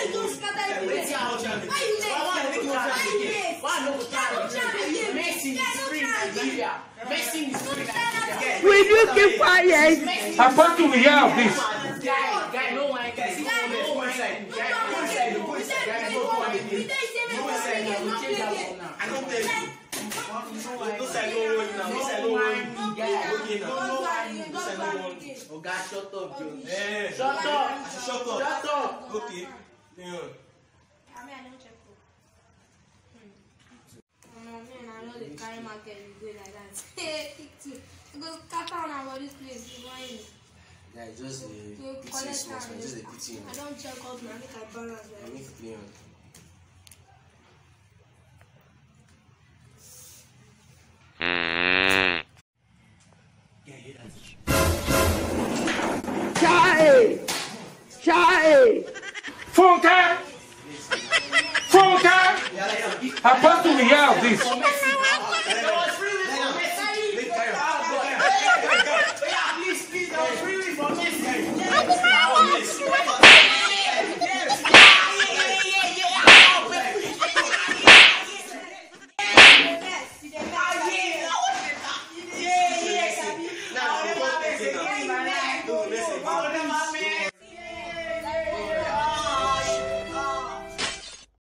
Will you keep quiet? I'm supposed to be here of this. Guy, no one can see. I don't tell you. Oh God, shut up, Joe. Shut up. Shut up. Shut up. Okay. Yeah. I don't check up. I know the carry market is good like that. Because cut on our this place. Yeah, just the pity. Just the pity. I don't check up. I make I balance. I need to clean. Chai! Phone card! I'm supposed to be here of this.